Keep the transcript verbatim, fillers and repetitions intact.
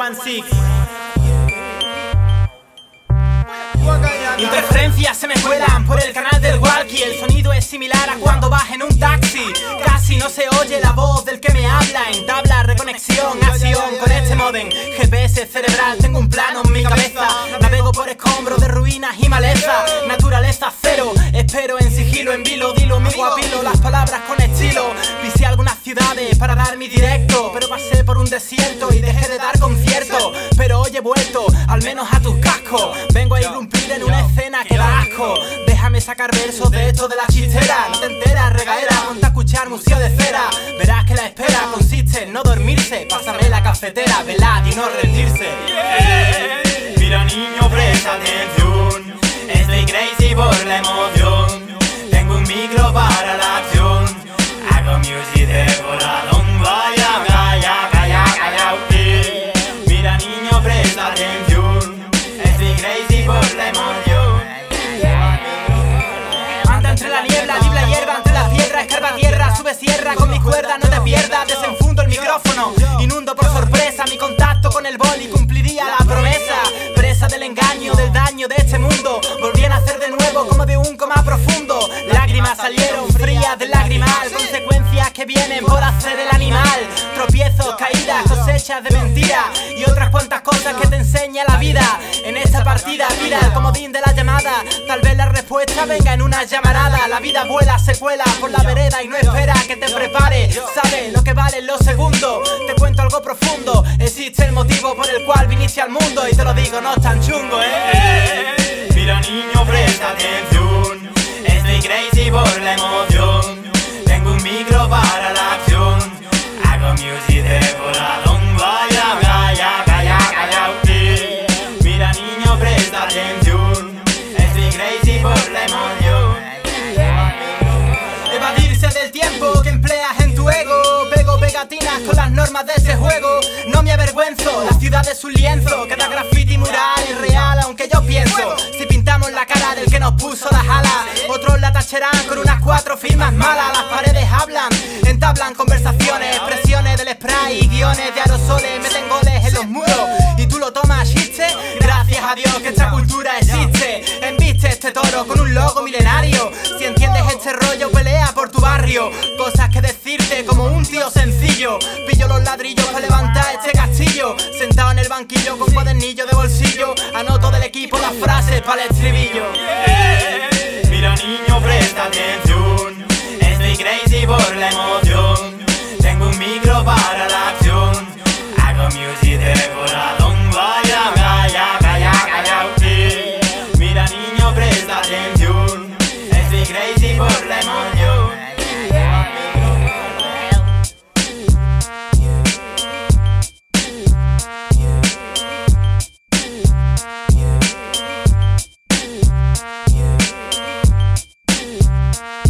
Six. Interferencias se me cuelan por el canal del walkie. El sonido es similar a cuando vas en un taxi. Casi no se oye la voz del que me habla. Entabla reconexión, acción con este modem G P S cerebral, tengo un plano en mi cabeza. Navego por escombros de ruinas y maleza. Naturaleza cero, espero en sigilo, en vilo. Dilo mi guapilo, las palabras con estilo. Visité algunas ciudades para dar mi directo, pero pasé por un desierto y dejé de dar conciertos. Pero hoy he vuelto, al menos a tus cascos. Vengo a irrumpir en una escena que da asco. Déjame sacar versos de esto de la chistera. No te enteras, regaera, ponte a escuchar Museo de Cera. Verás que la espera consiste en no dormirse. Pásame la cafetera, velad y no rendirse. Yeah. Mira niño, presta atención. Estoy crazy por la emoción. Tengo un micro para la acción. Hago music de voladón. Vaya, vaya, calla, calla, yeah. Mira niño, presta atención. Estoy crazy por la emoción. Anda entre la niebla, libra hierba entre las piedras. Escarba tierra, sube sierra con mis cuerdas, no te pierdas. Desenfundo el micrófono, inundo por sorpresa. Mi contacto con el boli cumpliría la promesa. Presa del engaño, del daño de este mundo. Volví a nacer de nuevo como de un coma profundo. Lágrimas salieron frías del lagrimal. Consecuencias que vienen por hacer el animal. Tropiezos, caídas, cosechas de mentiras y otras cuantas cosas que te enseña la vida. En esta partida, mira el comodín de la llamada. Tal vez la respuesta venga en una llamarada. La vida vuela, se cuela por la vereda y no espera que te prepare. Sabe lo que valen los segundos. Te cuento algo profundo. Existe el motivo por el cual viniste al mundo. Y te lo digo, no es tan chungo, eh, eh. Mira niño, presta atención. Estoy crazy por la emoción. Tengo un micro para la acción. Hago music de voladón. Vaya, vaya, calla, calla, yeah. Mira niño, presta atención. Estoy crazy por la emoción. Evadirse del tiempo que empleas en tu ego. Pego pegatinas con las normas de ese juego. No me avergüenzo, la ciudad es un lienzo. Cada graffiti mural es real, aunque yo pienso. Si pintamos la cara del que nos puso las alas, otros la tacharán con unas cuatro firmas malas. Las paredes hablan, entablan conversaciones, expresiones del spray, guiones de aerosoles. Meten goles en los muros y tú lo tomas chiste. Gracias a Dios que esta cultura existe. Embiste este toro con un logo milenario. Si entiendes este rollo, pelea por tu barrio. Cosas que decirte como un tío sencillo. Pillo los ladrillos para levantar este castillo. Sentado en el banquillo con cuadernillo de bolsillo. Anoto del equipo las frases para el estribillo. Yeah. Mira niño, presta atención. Estoy crazy por la emoción. Tengo un micro para la acción. Hago music de voladón. Vaya, vaya, calla, calla, yeah. Mira niño, presta atención. Estoy crazy por la emoción. Yeah.